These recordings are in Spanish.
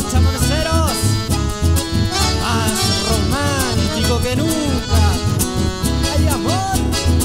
chamanceros, más romántico que nunca. ¡Ay, amor!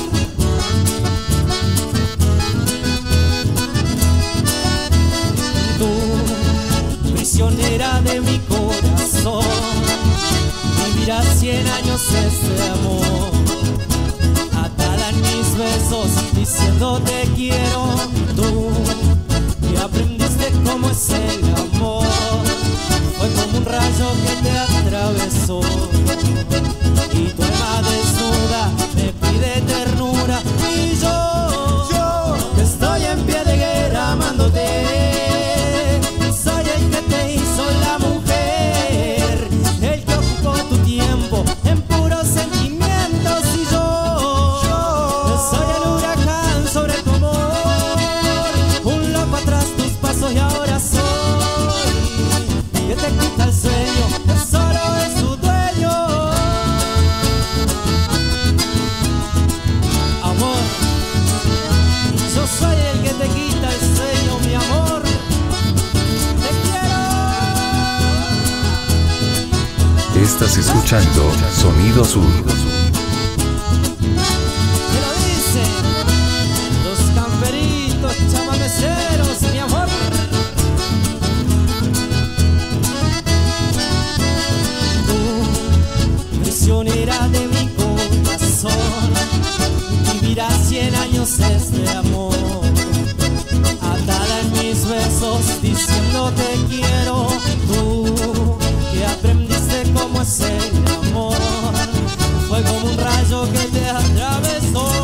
Tú, prisionera de mi corazón, vivirás 100 años este amor, atada en mis besos, diciendo te quiero. Tú, que aprendiste cómo es el amor, fue como un rayo que te atravesó, y tu alma desnuda me pide ternura, y yo que estoy en pie de guerra amándote. Soy el que te hizo la mujer, el que ocupó tu tiempo en puros sentimientos, y yo soy el huracán sobre tu amor, un loco atrás tus pasos, y ahora soy que te quita el sueño, que solo es tu dueño. Amor, yo soy el que te quita el sueño, mi amor. Te quiero. Estás escuchando Sonido Sur. ¿Qué lo dicen los camperitos chamameceros, mi amor? Tú, prisionera de mi corazón, vivirás 100 años este amor, atada en mis besos, diciendo te quiero. Tú, que aprendiste cómo es el amor, fue como un rayo que te atravesó,